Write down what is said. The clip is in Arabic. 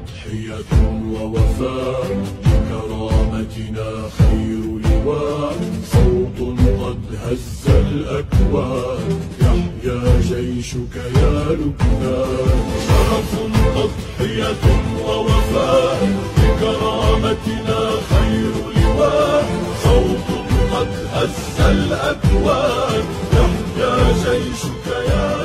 تضحية ووفاء بكرامتنا خير لواء، صوت قد هز الأكوان، يحيا جيشك يا لبنان. شرف تضحية ووفاء بكرامتنا خير لواء، صوت قد هز الأكوان، يحيا جيشك يا